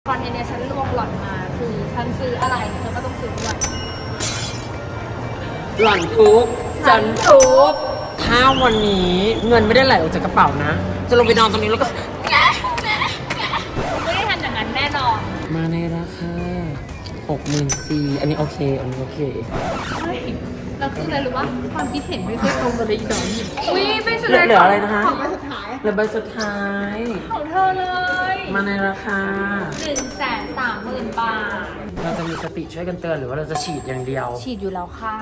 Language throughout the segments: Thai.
คอนเทนต์เนี่ยฉันรวมหล่อนมาคือฉันซื้ออะไรเธอก็ต้องซื้อด้วยหล่อนทุกฉันทุกถ้าวันนี้เงินไม่ได้ไหลออกจากกระเป๋านะจะลงไปนอนตรงนี้แล้วก็ไม่ได้ทำอย่างนั้นแน่นอนมาในราคา64,000อันนี้โอเคอันนี้โอเคเฮ้ยเราคืออะไรรู้ปะความคิดเห็นไม่เคยตรงกันเลยอีดอกนี่อุ้ยไปสุดเหลืออะไรนะคะของใบสุดท้ายเหลือใบสุดท้ายของเธอเลยมาในราคา 130,000 บาทเราจะมีสติช่วยกันเตือนหรือว่าเราจะฉีดอย่างเดียวฉีดอยู่แล้วค่ะ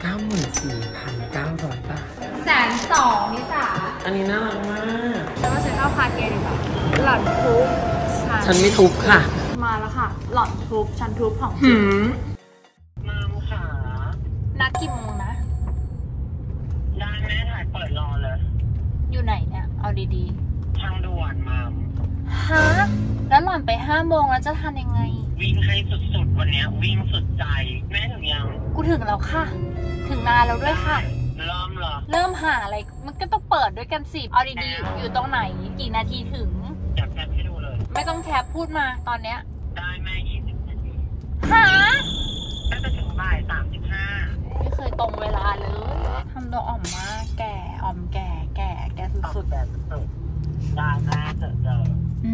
94,900 บาท 120,000นิสาอันนี้น่ารักมากแล้วก็ฉันเข้าคาเกดีกว่าหล่อนทุบฉันไม่ทุบค่ะมาแล้วค่ะหล่อนทุบฉันทุบของจริงมาค่ะนัดกี่โมงนะได้แม่ถ่ายเปิดรอเลยอยู่ไหนเนี่ยเอาดีๆทางด่วนมามฮะแล้วหล่อนไป5 โมงแล้วจะทันยังไงวิ่งให้สุดๆวันนี้วิ่งสุดใจแม่ถึงยังกูถึงแล้วค่ะถึงนานแล้วด้วยค่ะเริ่มเหรอเริ่มหาอะไรมันก็ต้องเปิดด้วยกันสิเอาดีๆอยู่ตรงไหนกี่นาทีถึงอยากแคปให้ดูเลยไม่ต้องแคปพูดมาตอนเนี้ยได้แม่20 นาทีฮะก็จะถึงบ่าย35 ไม่เคยตรงเวลาเลยทำตัวอ่อมมากแก่อ่อมแก่สุดๆได้แม่เจอ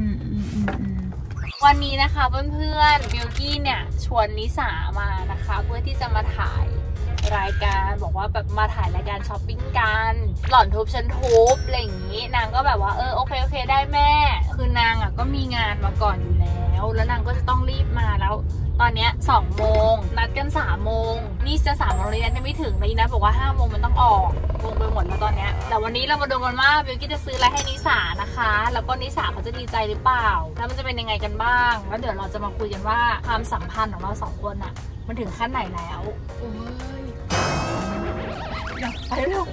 วันนี้นะคะเพื่อนๆบิวกี้เนี่ยชวนนิสามานะคะเพื่อที่จะมาถ่ายรายการบอกว่าแบบมาถ่ายรายการช้อปปิ้งกันหล่อนทุบฉันทุบอะไรอย่างนี้นางก็แบบว่าโอเคได้แม่คือนางอ่ะก็มีงานมาก่อนอยู่แล้วนางก็จะต้องรีบมาแล้วตอนเนี้ย2 โมงนัดกัน3 โมงนี่จะ3 โมงเลยนะจะไม่ถึงเลยนะบอกว่า5 โมงมันต้องออกงงไปหมดแล้วตอนเนี้ยแต่วันนี้เรามาดูกันว่าบิวกี้จะซื้ออะไรให้นิสานะคะแล้วก็นิสาเขาจะดีใจหรือเปล่าแล้วมันจะเป็นยังไงกันบ้างแล้วเดี๋ยวเราจะมาคุยกันว่าความสัมพันธ์ของเรา2 คนอ่ะมันถึงขั้นไหนแล้วอยากไปแล้ว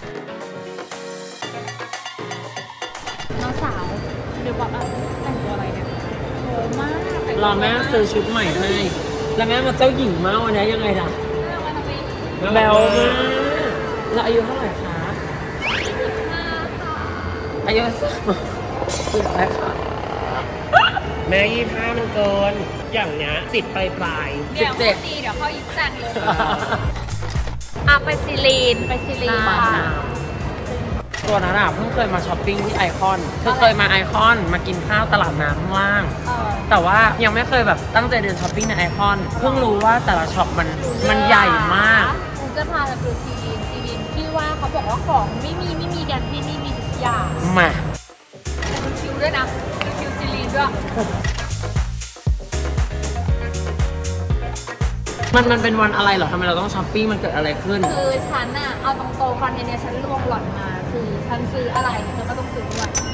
น้องสาวเดี๋ยวบอกแต่งตัวอะไรเนี่ยโหมากรอแม่ซื้อชุดใหม่ให้แล้วแม่มาเจ้าหญิงมากวันนี้ยังไงล่ะแบลมากแล้วอายุเท่าไหร่คะอายุสุดแล้วค่ะแม่25มันเกินอย่างเนี้ย10 ปลาย17 เดี๋ยวเขายิ้มจังเลยไปซีรีนตัวนั้นเพิ่งเคยมาช้อปปิ้งที่ไอคอนเคยมาไอคอนมากินข้าวตลาดน้ำข้างล่างแต่ว่ายังไม่เคยแบบตั้งใจเดินช้อปปิ้งในไอคอนเพิ่งรู้ว่าแต่ละช็อปมันใหญ่มากผมจะพาไปดูซีรีนที่ว่าเขาบอกว่าของไม่มีกันที่นี่มีทุกอย่างมาแต่มันคิวด้วยนะคิวซีรีนด้วยมันเป็นวันอะไรเหรอทำไมเราต้องช้อปปิ้งมันเกิดอะไรขึ้นคือฉันอะเอาตรงๆคอนเทนต์เนี่ยฉันรวมหล่อนมาคือฉันซื้ออะไรเธอก็ต้องซื้อ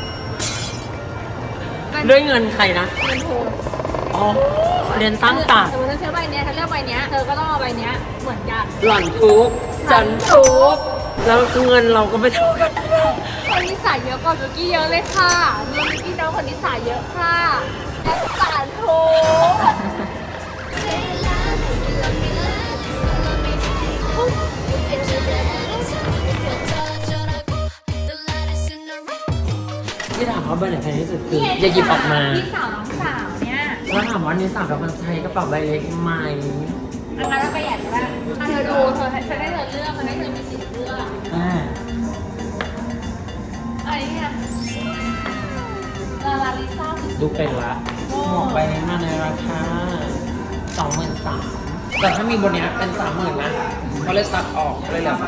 ด้วยเงินใครนะเงินโทรเรียนตั้งตาสมมติฉันซื้อใบนี้ฉันเลือกใบนี้เธอก็ต้องเอาใบนี้เหมือนกันหล่อนทุกฉันทุกแล้วเงินเราก็ไม่เท่ากันคนนิสัยเยอะกว่าบิวกี้เยอะเลยค่ะบิวกี้น้องคนนิสัยเยอะค่ะและสารทุกที่ถามว่าใบไหนแพงที่สุดคืออย่าหยิบออกมาพี่สาวน้องสาวเนี่ยแล้วถามว่านิสากับคนใช้กระเป๋าใบเล็กไหมอันนั้นเราประหยัดก็ได้เธอดูเธอให้เธอเลือกให้เธอมีสิทธิ์เลือกอะไรเนี่ยลาลิซ่าดูเป็นละหมวกใบนี้มาในราคา23,000แต่ถ้ามีบนนี้เป็น30,000นะเขาเลยตัดออกเลยเหลือ30,000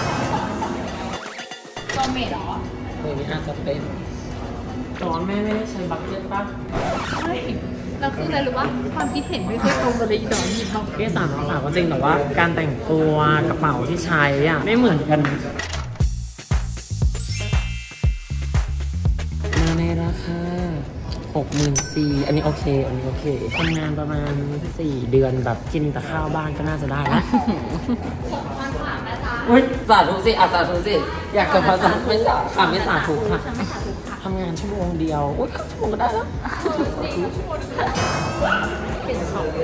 ตัวเมดหรอนี้อาจจะเป็นแต่ว่าแม่ไม่ได้ใช้บัคเก็ตป่ะไม่เราคืออะไรรู้ป่ะความคิดเห็นไม่เคยตรงกันเลยอีดอกนี่เขาพี่สาวน้องสาวก็จริงแต่ว่าการแต่งตัวกระเป๋าที่ใช้อ่ะไม่เหมือนกันมาในราคา64,000อันนี้โอเคอันนี้โอเคทำงานประมาณ4 เดือนแบบกินแต่ข้าวบ้านก็น่าจะได้แล้วสาธุสิสาธุสิอยากกับภาษาไม่สาค่ะไม่สาธุค่ะทำงานชั่วโมงเดียวชั่วโมงก็ได้แล้วเปลี่ยนช็อปเลย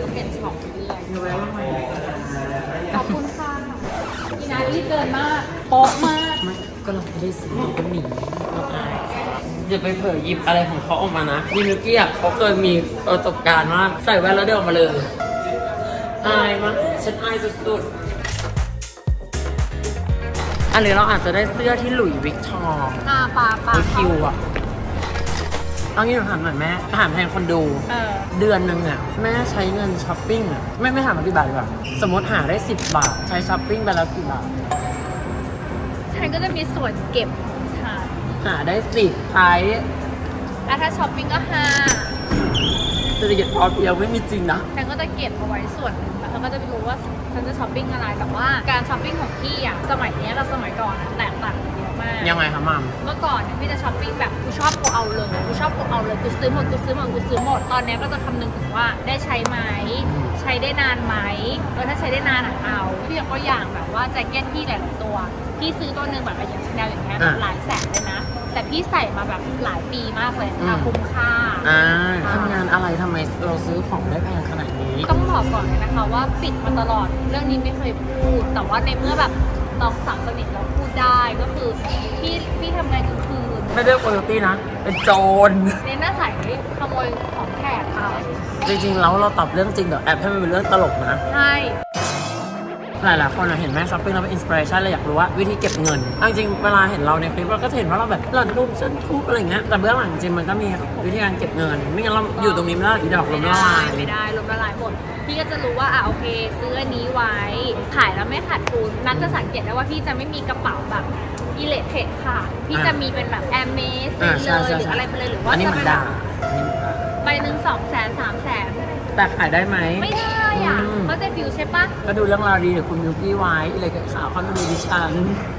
ขอบคุณค่ะอีนารีบเกินมากโป๊ะมากก็เราไม่ได้ซื้อก็หนีเราอายอย่าไปเผลอหยิบอะไรของเขาออกมานะมิวกี้อ่ะเขาเคยมีประสบการณ์ว่าใส่แว่นแล้วเดินออกมาเลยอายมากฉันอายสุดๆอันนี้เราอาจจะได้เสื้อที่หลุยส์วิกตอร์ปาคิวอ่ะเอางี้หนูถามหน่อยแม่ถามแทนคนดูเดือนนึงอ่ะแม่ใช้เงินช้อปปิ้งอ่ะไม่ถามมากี่บาทดีกว่าสมมติหาได้10 บาทใช้ช้อปปิ้งไปแล้วกี่บาทฉันก็จะมีส่วนเก็บของฉันหาได้10ใช้ถ้าช้อปปิ้งก็5 จะเก็บพอเพียงไม่มีจริงนะฉันก็จะเก็บเอาไว้ส่วนหนึ่งแล้วก็จะไปรู้ว่าฉันจะช้อปปิ้งอะไรแต่ว่าการช้อปปิ้งของพี่อ่ะสมัยนี้กับสมัยก่อนแตกต่างกันเยอะมากยังไงคะมัมเมื่อก่อนเนี่ยพี่จะช้อปปิ้งแบบกูชอบกูเอาเลยกูชอบกูเอาเลยกูซื้อหมดตอนนี้ก็จะคำนึงถึงว่าได้ใช้ไหมใช้ได้นานไหมถ้าใช้ได้นานเอาพี่ยกตัวอย่างแบบว่าแจ็คเก็ตพี่หลายๆตัวพี่ซื้อตัวหนึ่งแบบอย่างชาแนลอย่างเงี้ยหลายแสนเลยนะแต่พี่ใส่มาแบบหลายปีมากเลยคุ้มค่าทำงานอะไรทำไมเราซื้อของได้แพงขนาดนี้ต้องบอกก่อนเลยนะคะว่าปิดมาตลอดเรื่องนี้ไม่เคยพูดแต่ว่าในเมื่อแบบน้องสาวสนิทเราพูดได้ก็คือพี่ทำงานกลางคืนไม่ได้โคโยตี้นะเป็นโจรเน้นหน้าใสขโมยของแขกเอาจริงๆแล้วเราตอบเรื่องจริงเดี๋ยวแอบให้มันเป็นเรื่องตลกนะใช่หลายๆคนเห็นแม่ช้อปปิ้งแล้วเป็นอินสปิเรชันเลยอยากรู้ว่าวิธีเก็บเงินจริงๆเวลาเห็นเราในคลิปเราก็เห็นว่าเราแบบหลั่นรูปเส้นทุบอะไรเงี้ยแต่เบื้องหลังจริงมันก็มีวิธีการเก็บเงินไม่งั้นเราอยู่ตรงนี้ไม่ได้อีดอกลมละลายไม่ได้ลมละลายหมดพี่ก็จะรู้ว่าโอเคซื้ออันนี้ไว้ขายแล้วไม่ขาดทุนนั้นจะสังเกตได้ว่าพี่จะไม่มีกระเป๋าแบบอิเล็กเทรดค่ะพี่จะมีเป็นแบบแอร์เมสไปเลยหรืออะไรไปเลยหรือว่าจะเป็นใบหนึ่ง200,000 300,000 แต่ขายได้ไหมไม่ได้อ่ะเขาจะฟิวใช่ปะก็ดูเรื่องราวดีเดี๋ยวคุณมิวกี้ไว้อะไรกับข่าวเขาดูดิฉัน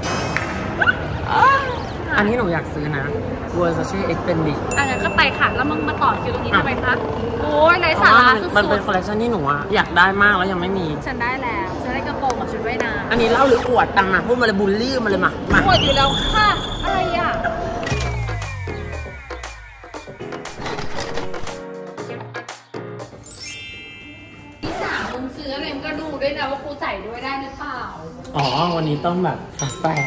อันนี้หนูอยากซื้อนะวัวซาเช่เอ็กเป็นดิอันนั้นก็ไปค่ะแล้วมึงมาต่อคิวตรงนี้ทำไมคะโอ้ยไรสาระสุดๆมันเป็นคอลเลคชันที่หนูอยากได้มากแล้วยังไม่มีฉันได้แล้วฉันได้กระโปรงกับชุดว่ายน้ำอันนี้เล่าหรืออวดตังอ่ะพูดมาเลยบูลลี่มาเลยมาอวดอยู่แล้วค่ะอะไรอ่ะซื้ออะไรมันก็ดูด้วยนะว่ากูใส่ด้วยได้หรือเปล่าวันนี้ต้องแบบแฝง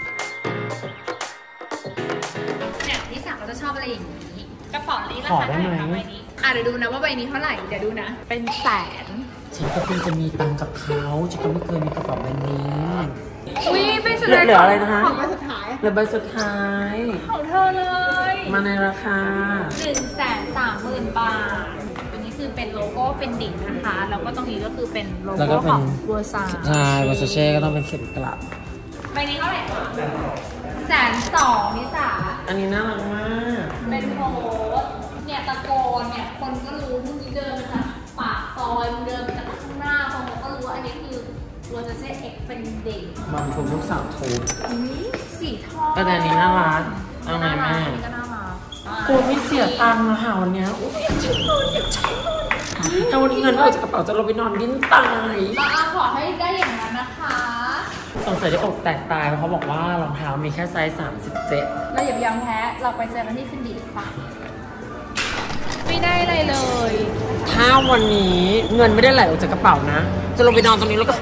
เนี่ยที่สามเขาจะชอบอะไรอย่างนี้กระเป๋านี้ราคาเท่าไหร่คะใบนี้เดี๋ยวดูนะว่าใบนี้เท่าไหร่เดี๋ยวดูนะเป็นแสนฉันก็เพิ่งจะมีตังกับเขาฉันก็ไม่เคยมีกระเป๋าใบนี้อุ้ยเป็นสุดเหลืออะไรนะคะของใบสุดท้ายเหลือใบสุดท้ายของเธอเลยมาในราคา 130,000 บาทคือเป็นโลโก้เป็นดิ่งนะคะแล้วก็ตรงนี้ก็คือเป็นโลโก้ของเวอร์ซาใช่เวอร์ซาเช่ก็ต้องเป็นเข็มกลับใบนี้เท่าไหร่คะ120,000นิสาอันนี้น่ารักมากเป็นโพสเนี่ยตะโกนเนี่ยคนก็รู้มึงเดินมาจากปากซอยมึงเดินมาจากข้างหน้าคนก็รู้ว่าอันนี้คือเวอร์ซาเช่เอ็กเป็นดิ่งมันถูกลูกสาวถูกสีทองแต่อันนี้น่ารักเอาไงแม่กูไม่เสียตังค์นะคะวันนี้อยากใช้ถ้าวันนี้เงินออกจากกระเป๋าจะลงไปนอนดิ้นตายขอให้ได้อย่างนั้นนะคะสงสัยจะอกแตกตายเพราะเขาบอกว่ารองเท้ามีแค่ไซส์37 เราอย่ายอมแพ้เราไปเจอกันที่ฟินดิปะไม่ได้อะไรเลยถ้าวันนี้เงินไม่ได้ไหลออกจากกระเป๋านะจะลงไปนอนตรงนี้แล้วก็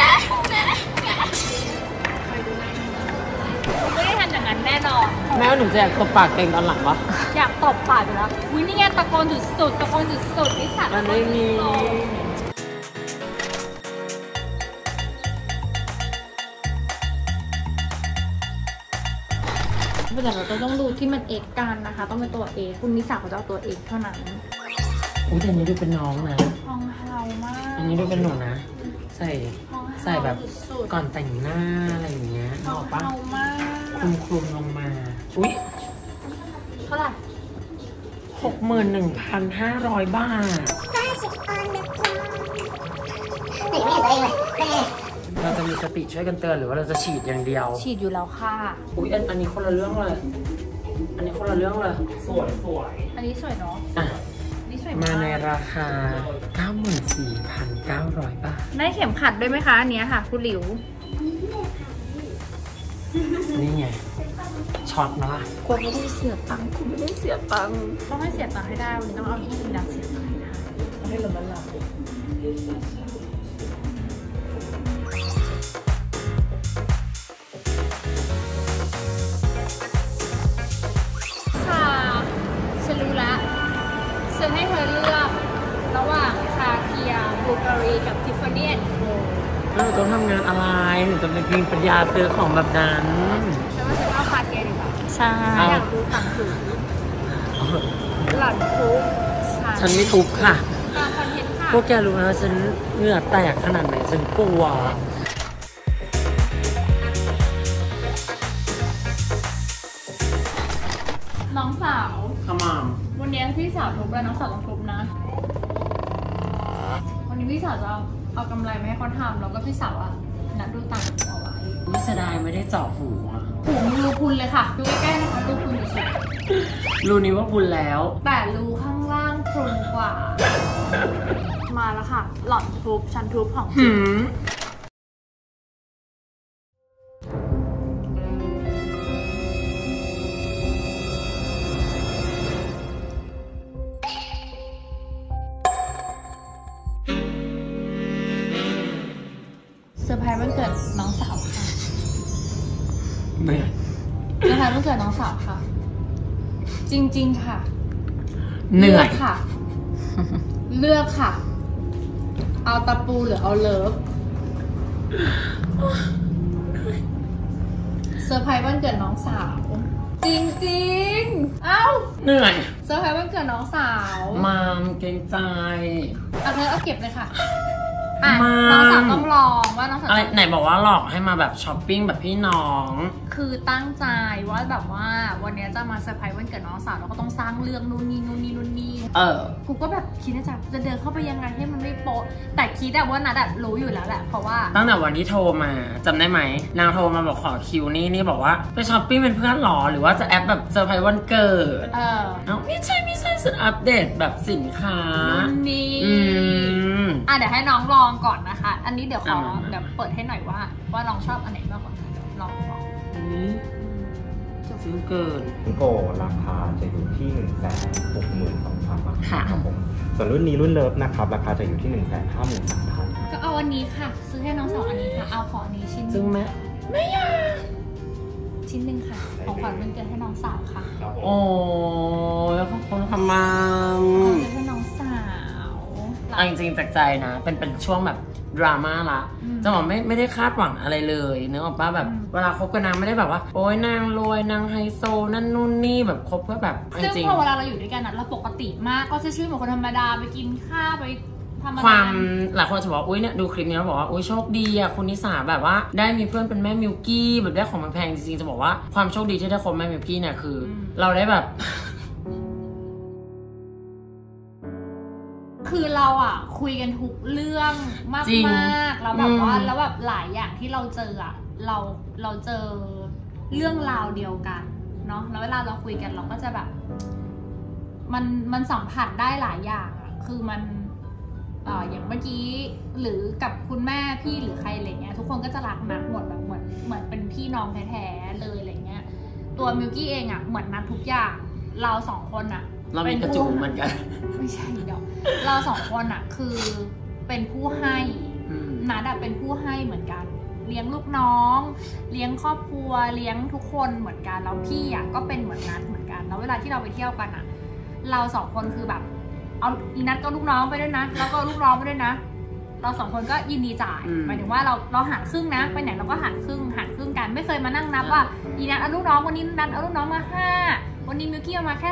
ไม่ได้ทำอย่างนั้นแน่นอนแม่หนูจะอยากตบปากเต็งตอนหลังวะอยากตบปากอยู่แล้วอุ้ยนี่ไงตะโกนสุดๆตะโกนสุดๆนี่สัตว์มันไม่มีแต่เราต้องดูที่มันเอกกันนะคะต้องเป็นตัวเอกคุณนิสาเขาจะเอาตัวเอกเท่านั้นอุ้ยแต่อันนี้ดูเป็นน้องนะทองเฮามากอันนี้ดูเป็นหนูนะใส่แบบก่อนแต่งหน้าอะไรอย่างเงี้ยบอกปะคลุมลงมาอุ้ยเท่าไหร่ 61,500 บาท 50 ออนนะคะไม่เห็นตัวเองเลยเราจะมีสติช่วยกันเตือนหรือว่าเราจะฉีดอย่างเดียวฉีดอยู่แล้วค่ะอุ้ยอันนี้คนละเรื่องเลยอันนี้คนละเรื่องเลยสวยอันนี้สวยเนาะนี่สวยมาในราคา 94,900 บาทได้เข็มขัดด้วยไหมคะอันนี้ค่ะคุณหลิวนี่ไงช็อตนะกลัวไม่ได้เสียตังค์คุณไม่ได้เสียตังค์ต้องให้เสียตังค์ให้ได้วันนี้ต้องเอาที่มีดังเสียตังค์ให้ได้ให้เรามันหลับค่ะแล้วหนูต้องทำงานอะไรหนูจะเป็นพิงปัญญาซื้อของแบบนั้นฉันว่าฉันเอาคาเทียดีกว่าใช่อยากดูต่างหูหล่อนทุบฉันไม่ทุบค่ะตามคอนเทนต์ค่ะพวกแกรู้นะฉันเหงื่อแตกขนาดไหนฉันกลัวน้องสาวขมามวันนี้พี่สาวทุบแล้วน้องสาวต้องทุบนะวันนี้พี่สาวจะเอากำไรมาให้เขาทำแล้วก็พี่สาวนัดดูต่างหูเอาไว้ไม่เสียดายไม่ได้เจาะหูหูมีรูพุนเลยค่ะดูใกล้ๆนะคะรูพุนสุดรูนี้ว่าพุนแล้วแต่รูข้างล่างพุนกว่ามาแล้วค่ะหล่อนทุบชันทุบของจริงเซอร์ไพรส์วันเกิดน้องสาวค่ะเนี่ยเซอร์ไพรส์วันเกิดน้องสาวค่ะจริงๆค่ะเหนื่อยค่ะเลือกค่ะเอาตะปูหรือเอาเลิฟเซอร์ไพรส์วันเกิดน้องสาวจริงๆเอ้าเหนื่อยเซอร์ไพรส์วันเกิดน้องสาวมามเกรงใจเอาเก็บเลยค่ะน้องสาวต้องลองว่าน้องสาวอะไรไหนบอกว่าหลอกให้มาแบบช้อปปิ้งแบบพี่น้องคือตั้งใจว่าแบบว่าวันนี้จะมาเซอร์ไพรส์วันเกิดน้องสาวเราก็ต้องสร้างเรื่องนู่นนี่กูก็แบบคิดนะจ๊ะจะเดินเข้าไปยังไงให้มันไม่โป๊ะแต่คิดว่านัดรู้อยู่แล้วแหละเพราะว่าตั้งแต่วันที่โทรมาจำได้ไหมนางโทรมาบอกขอคิวนี่บอกว่าไปช้อปปิ้งเป็นเพื่อนหรอหรือว่าจะแอปแบบเซอร์ไพรส์วันเกิดไม่ใช่สุดอัปเดตแบบสินค้านี่เดี๋ยวให้น้องลองก่อนนะคะอันนี้เดี๋ยวเปิดให้หน่อยว่าน้องชอบอันไหนมากกว่ากันลองซื้อเกินโกราคาจะอยู่ที่ 162,000 บาทครับผมส่วนรุ่นนี้รุ่นเลิฟนะครับราคาจะอยู่ที่ 153,000 ก็เอาอันนี้ค่ะซื้อให้น้องสาวอันนี้ค่ะเอาขออันนี้ชิ้นซึ่งไม่อยากชิ้นหนึ่งค่ะของขวัญวันเกิดให้น้องสาวค่ะโอ้แล้วขอบคุณค่ะมัมให้น้องสาวจริงๆจากใจนะเป็นช่วงแบบดราม่าละจะบอกไม่ได้คาดหวังอะไรเลยเนื้อออกป่ะแบบเวลาคบกับนางไม่ได้แบบว่าโอ๊ยนางรวยนางไฮโซนั่นนู่นนี่แบบคบเพื่อแบบซึ่งพอเวลาเราอยู่ด้วยกันเราปกติมากก็จะชื่อเหมือนคนธรรมดาไปกินข้าวไปความหลายคนจะบอกอุ้ยเนี่ยดูคลิปนี้แล้วบอกว่าอุ้ยโชคดีอ่ะคุณนิสาแบบว่าได้มีเพื่อนเป็นแม่มิวกี้แบบได้ของแพงจริงๆจะบอกว่าความโชคดีที่ได้คบแม่มิวกี้เนี่ยคือเราได้แบบคือเราคุยกันทุกเรื่องมากๆแล้วแบบว่าแล้วแบบหลายอย่างที่เราเจอเราเจอเรื่องราวเดียวกันเนาะแล้วเวลาเราคุยกันเราก็จะแบบมันสัมผัสได้หลายอย่างคือมันอย่างเมื่อกี้หรือกับคุณแม่พี่หรือใครอะไรเงี้ยทุกคนก็จะรักนัดหมดแบบเหมือนเป็นพี่น้องแท้ๆเลยอะไรเงี้ยตัวมิวกี้เองเหมือนนัดทุกอย่างเราสองคนเราเป็นกระจุกเหมือนกันไม่ใช่เดี๋ยวเราสองคนคือเป็นผู้ให้นัดเป็นผู้ให้เหมือนกันเลี้ยงลูกน้องเลี้ยงครอบครัวเลี้ยงทุกคนเหมือนกันแล้วพี่ก็เป็นเหมือนนัดเหมือนกันแล้วเวลาที่เราไปเที่ยวกันเราสองคนคือแบบเอาอีนัทก็ลูกน้องไปด้วยนะแล้วก็ลูกน้องไปด้วยนะเราสองคนก็ยินดีจ่ายหมายถึงว่าเราหารครึ่งนะไปไหนเราก็หารครึ่งกันไม่เคยมานั่งนับว่าอีนัทเอาลูกน้องวันนี้นัทเอาลูกน้องมา5วันนี้มิวกี้เอามาแค่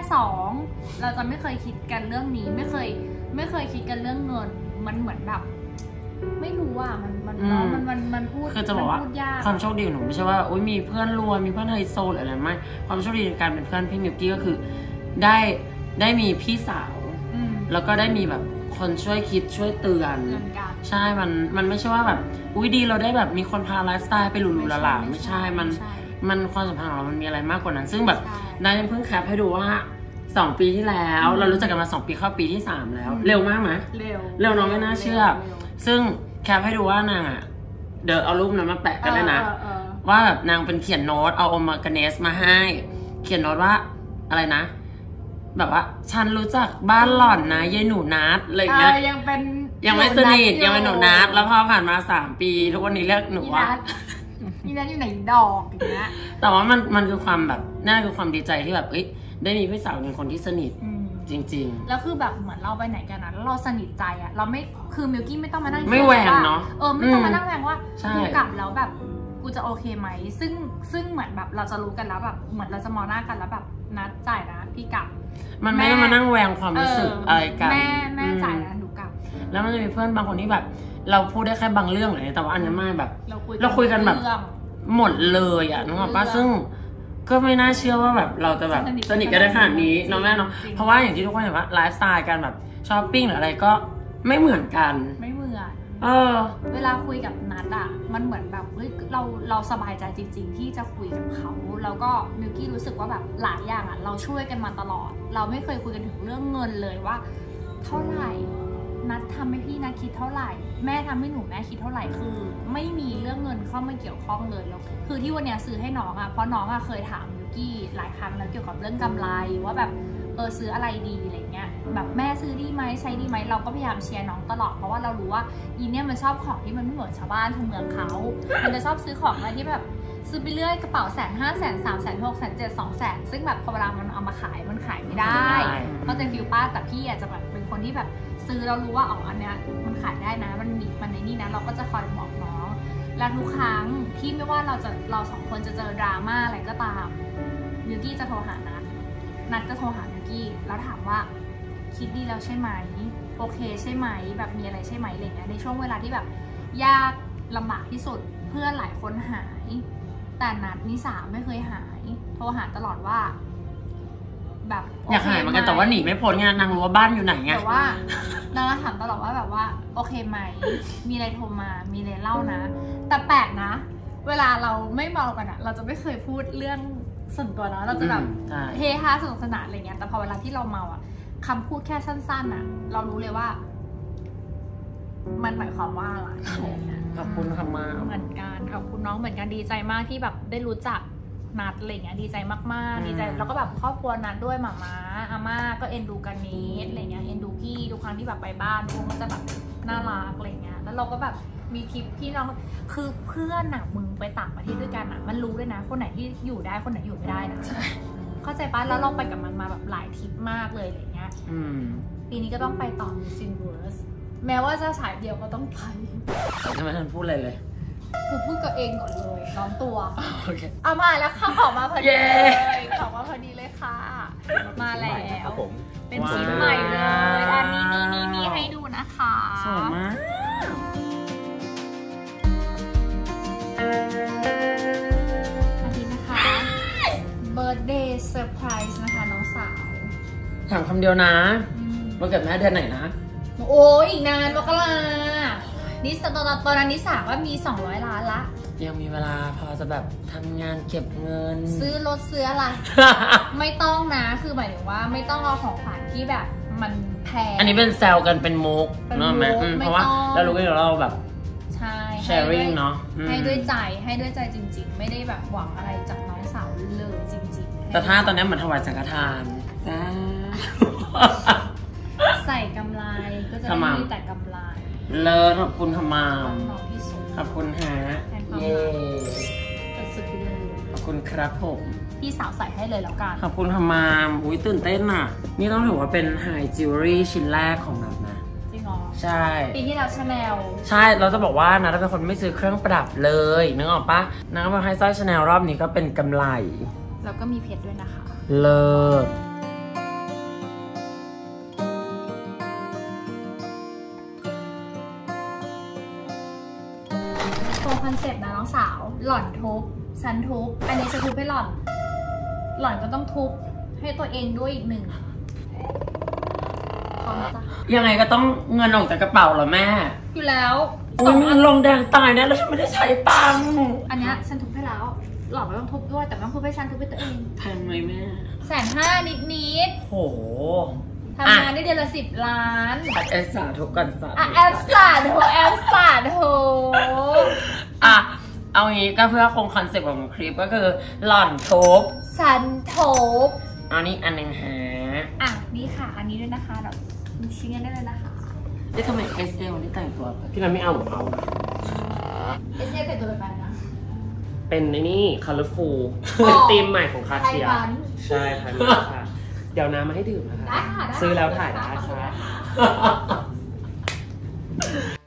2เราจะไม่เคยคิดกันเรื่องนี้ไม่เคยคิดกันเรื่องเงินมันเหมือนแบบไม่รู้มันพูดคือจะบอกว่าความโชคดีของหนูไม่ใช่ว่าอุ้ยมีเพื่อนรวยมีเพื่อนไฮโซหรืออะไรไม่ความโชคดีในการเป็นเพื่อนพี่มิวกี้ก็คือได้มีพี่สาวแล้วก็ได้มีแบบคนช่วยคิดช่วยเตือนใช่มันไม่ใช่ว่าแบบอุ้ยดีเราได้แบบมีคนพาไลฟ์สไตล์ไปหรูๆหราๆไม่ใช่มันความสัมพันธ์ของเรามันมีอะไรมากกว่านั้นซึ่งแบบนายเพิ่งแคปให้ดูว่า2 ปีที่แล้วเรารู้จักกันมา2 ปีเข้าปีที่3แล้วเร็วมากไหมเร็วน้องไม่น่าเชื่อซึ่งแคปให้ดูว่านางเดี๋ยวเอารูปนั้นมาแปะกันเลยนะว่าแบบนางเป็นเขียนโน้ตเอาโอมากาเนสมาให้เขียนโน้ตว่าอะไรนะแบบว่าฉันรู้จักบ้านหล่อนนะยายหนูนัดอะไรเงี้ยยังไม่สนิทยังเป็นหนูนัดแล้วพอผ่านมา3 ปีทุกวันนี้เรียกหนูว่านี่นัดอยู่ไหนดอกอย่างเงี้ยแต่ว่ามันคือความแบบน่าคือความดีใจที่แบบได้มีพี่สาวเป็นคนที่สนิทจริงๆแล้วคือแบบเหมือนเราไปไหนกันนะแล้วเราสนิทใจอะเราไม่คือมิลกี้ไม่ต้องมานั่งไม่แหวงเนาะไม่ต้องมานั่งแหวงว่ากูกลับแล้วแบบกูจะโอเคไหมซึ่งเหมือนแบบเราจะรู้กันแล้วแบบเหมือนเราจะมองหน้ากันแล้วแบบนัดจ่ายนะพี่กลับมันไม่ต้องมานั่งแหวงความรู้สึกอะไรกันแม่จ่ายนะหนูกลับแล้วมันจะมีเพื่อนบางคนที่แบบเราพูดได้แค่บางเรื่องเลยแต่ว่าอันนี้ไม่แบบเราคุยกันแบบหมดเลยอ่ะนึกออกปะซึ่งก็ไม่น่าเชื่อว่าแบบเราจะแบบสนิทกันได้ขนาดนี้น้องแม่เนาะเพราะว่าอย่างที่ทุกคนเห็นว่าไลฟ์สไตล์การแบบช้อปปิ้งหรืออะไรก็ไม่เหมือนกันไม่เหมือนเวลาคุยกับนัดอ่ะมันเหมือนแบบเฮ้ยเราสบายใจจริงๆที่จะคุยกับเขาแล้วก็มิลกี้รู้สึกว่าแบบหลายอย่างอ่ะเราช่วยกันมาตลอดเราไม่เคยคุยกันถึงเรื่องเงินเลยว่าเท่าไหร่นัดทำให้พี่นัดคิดเท่าไหร่แม่ทำให้หนูแม่คิดเท่าไหร่คือไม่มีเรื่องเงินเข้ามาเกี่ยวข้องเลยแล้วคือที่วันนี้ซื้อให้น้องอ่ะเพราะน้องอ่ะเคยถามมิลกี้หลายครั้งแล้วเกี่ยวกับเรื่องกำไรว่าแบบซื้ออะไรดีอะไรเงี้ยแบบแม่ซื้อดีไหมใช้ดีไหมเราก็พยายามเชียร์น้องตลอดเพราะว่าเรารู้ว่ายีเนี่ยมันชอบของที่มันไม่เหมือนชาวบ้านชาวเมืองเขามันจะชอบซื้อของอะไรที่แบบซื้อไปเรื่อยกระเป๋า150,000 300,000 600,000 700,000 ซึ่งแบบพอเวลามันเอามาขายมันขายไม่ได้ก็จะฟิลป้าแต่พี่อาจจะแบบเป็นคนที่แบบซื้อเรารู้ว่าอันเนี้ยมันขายได้นะมันในนี่นะเราก็จะคอยบอกน้องและทุกครั้งที่ไม่ว่าเราสองคนจะเจอดราม่าอะไรก็ตามมิลกี้จะโทรหานัดจะโทรหามิลกี้แล้วถามว่าคิดดีแล้วใช่ไหมโอเคใช่ไหมแบบมีอะไรใช่ไหมอะไรเงี้ยในช่วงเวลาที่แบบยากลำบากที่สุดเพื่อนหลายคนหายแต่นัดนิสาไม่เคยหายโทรหาตลอดว่าแบบอยากหายเหมือนกันแต่ว่าหนีไม่พ้นไงนางรู้ว่าบ้านอยู่ไหนไงแต่ว่านางถามตลอดว่าแบบว่าโอเคไหมมีอะไรโทรมามีอะไรเล่านะแต่แปลกนะเวลาเราไม่เมากันอะเราจะไม่เคยพูดเรื่องส่วนตัวนะเราจะแบบเฮฮาสนุกสนานอะไรเงี้ยแต่พอเวลาที่เราเมาอะคำพูดแค่สั้นๆอะเรารู้เลยว่ามันหมายความว่าอะไรขอบคุณค่ะมาเหมือนกันขอบคุณน้องเหมือนกันดีใจมากที่แบบได้รู้จักนัดอะไรเงี้ยดีใจมากๆดีใจแล้วก็แบบครอบครัวนัดด้วยหม่าม้าอาม่าก็เอ็นดูกันนิดอะไรเงี้ยเอ็นดูพี่ทุกครั้งที่แบบไปบ้านพวกก็จะแบบน่ารักอะไรเงี้ยแล้วเราก็แบบมีทริปพี่น้องคือเพื่อนหนักมึงไปต่างประเทศด้วยกันมันรู้ด้วยนะคนไหนที่อยู่ได้คนไหนอยู่ไม่ได้นะเข้าใจป่ะแล้วเราไปกับมันมาแบบหลายทริปมากเลยอะไรเงี้ยปีนี้ก็ต้องไปต่อมิสซินเวิร์สแม้ว่าจะฉายเดียวก็ต้องไปทำไมท่านพูดอะไรเลยกูพูดกับเองก่อนเลยร้อนตัวเอามาแล้วค่ะขอมาพอดีเลยขอมาพอดีเลยค่ะมาแล้วเป็นชิ้นใหม่เลยอันนี้มีให้ดูนะคะสวยมากอันนี้นะคะเบิร์ธเดย์เซอร์ไพรส์นะคะน้องสาวถามคำเดียวนะวันเกิดแม่เดือนไหนนะโอ้ยอีกนานมกรานี่ตอนนั้นนิสาว่ามี200 ล้านละยังมีเวลาพอจะแบบทำงานเก็บเงินซื้อรถซื้ออะไร ไม่ต้องนะคือหมายถึงว่าไม่ต้องเอาของขวัญที่แบบมันแพงอันนี้เป็นแซวกันเป็นมุกเนาะแม่เพราะว่าเรารู้ว่าเราแบบใช่ sharing เนาะให้ด้วยใจจริงๆไม่ได้แบบหวังอะไรจากน้องสาวเลยจริงๆแต่ถ้าตอนนี้เหมือนถวายสังฆทานใส่กำไรก็จะมีแต่กำไรเลิศขอบคุณขมามขอบคุณฮะเย้สุดๆเลยขอบคุณครับผมพี่สาวใส่ให้เลยแล้วกันขอบคุณขมามอุ้ยตื่นเต้นอ่ะนี่ต้องถือว่าเป็นไฮจิวเวลรี่ชิ้นแรกของนัทนะจริงเหรอใช่ปีที่แล้วชาแนลใช่เราจะบอกว่านัทเป็นคนไม่ซื้อเครื่องประดับเลยนึกออกปะนัทมาให้สร้อยชาแนลรอบนี้ก็เป็นกำไรแล้วก็มีเพชรด้วยนะคะเลิศคอนเซ็ปต์นะน้องสาวหล่อนทุบฉันทุบอันนี้จะทุบให้หล่อนก็ต้องทุบให้ตัวเองด้วยอีกหนึ่งพร้อมจ้ะยังไงก็ต้องเงินออกจากกระเป๋าเหรอแม่อยู่แล้วมันลงแดงตายนะแล้วฉันไม่ได้ใช้ตังค์อันนี้ฉันทุบให้แล้วหล่อนก็ต้องทุบด้วยแต่ไม่ต้องทุบให้ฉันทุบให้ตัวเองแพงไหมแม่ 150,000นิดโหทำงานได้เดือนละ10 ล้านแอปสาธุกันสาแอปสาธุเอางี้ก็เพื่อคงคอนเซ็ปต์ของคลิปก็คือหล่อนทุบฉันทุบอันนี้อันหนึ่งฮะนี่ค่ะอันนี้ด้วยนะคะเราชิ้นกันได้เลยนะคะทำไม SL นี่แต่งตัวพี่นันไม่เอา SL แต่งตัวแบบไหนนะเป็นนี่ colorful ธีมใหม่ของคาเทียใช่ค่ะเดี๋ยวน้ำมาให้ดื่มนะคะได้ค่ะซื้อแล้วถ่ายได้ค่ะ